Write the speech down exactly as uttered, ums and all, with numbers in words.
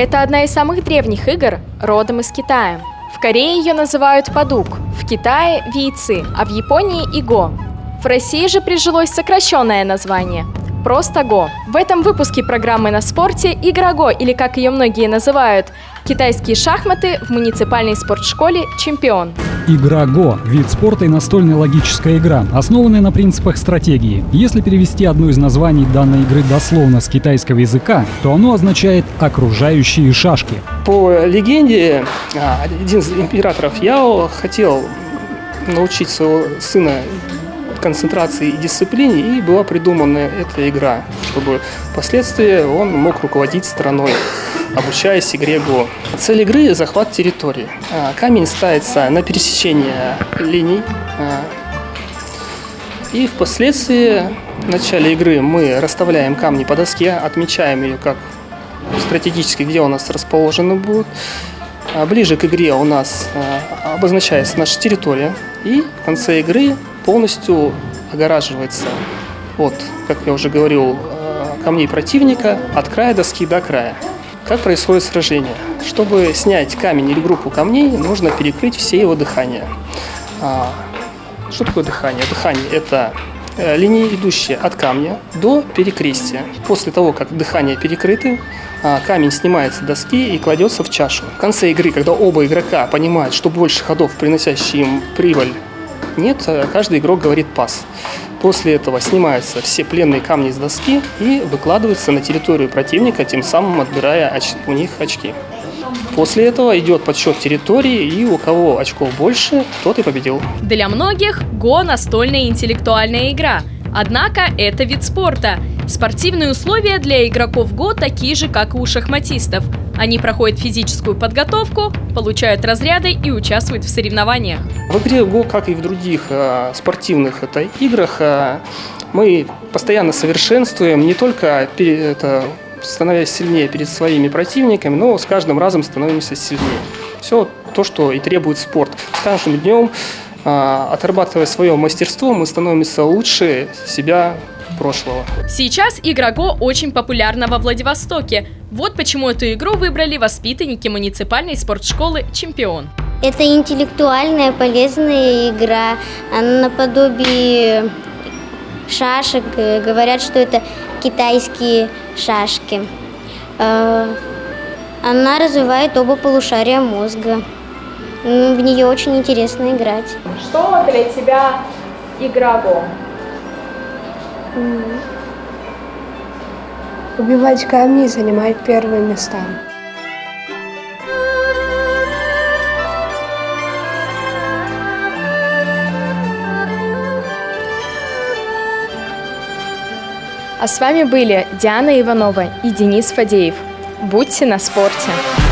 Это одна из самых древних игр, родом из Китая. В Корее ее называют падук, в Китае – вийцы, а в Японии – иго. В России же прижилось сокращенное название – просто го. В этом выпуске программы «На спорте» игра го, или как ее многие называют, китайские шахматы в муниципальной спортшколе «Чемпион». Игра го – вид спорта и настольная логическая игра, основанная на принципах стратегии. Если перевести одно из названий данной игры дословно с китайского языка, то оно означает «окружающие шашки». По легенде, один из императоров Яо хотел научить своего сына концентрации и дисциплине, и была придумана эта игра, чтобы впоследствии он мог руководить страной, обучаясь игре го. Цель игры – захват территории. Камень ставится на пересечение линий, и впоследствии в начале игры мы расставляем камни по доске, отмечаем ее как стратегически, где у нас расположены будут. Ближе к игре у нас обозначается наша территория, и в конце игры полностью огораживается от, как я уже говорил, камней противника от края доски до края. Как происходит сражение? Чтобы снять камень или группу камней, нужно перекрыть все его дыхания. Что такое дыхание? Дыхание – это линии, идущие от камня до перекрестия. После того, как дыхания перекрыты, камень снимается с доски и кладется в чашу. В конце игры, когда оба игрока понимают, что больше ходов, приносящих им прибыль, нет, каждый игрок говорит «пас». После этого снимаются все пленные камни с доски и выкладываются на территорию противника, тем самым отбирая оч- у них очки. После этого идет подсчет территории, и у кого очков больше, тот и победил. Для многих го – настольная и интеллектуальная игра. Однако это вид спорта. Спортивные условия для игроков го такие же, как и у шахматистов. Они проходят физическую подготовку, получают разряды и участвуют в соревнованиях. В игре го, как и в других э, спортивных это, играх, э, мы постоянно совершенствуем, не только перед, это, становясь сильнее перед своими противниками, но с каждым разом становимся сильнее. Все то, что и требует спорт. С каждым днем, э, отрабатывая свое мастерство, мы становимся лучше себя прошлого. Сейчас игра го очень популярна во Владивостоке. Вот почему эту игру выбрали воспитанники муниципальной спортшколы «Чемпион». Это интеллектуальная, полезная игра. Она наподобие шашек. Говорят, что это китайские шашки. Она развивает оба полушария мозга. В нее очень интересно играть. Что для тебя игра го? Убивать камни и занимать первые места. А с вами были Диана Иванова и Денис Фадеев. Будьте на спорте!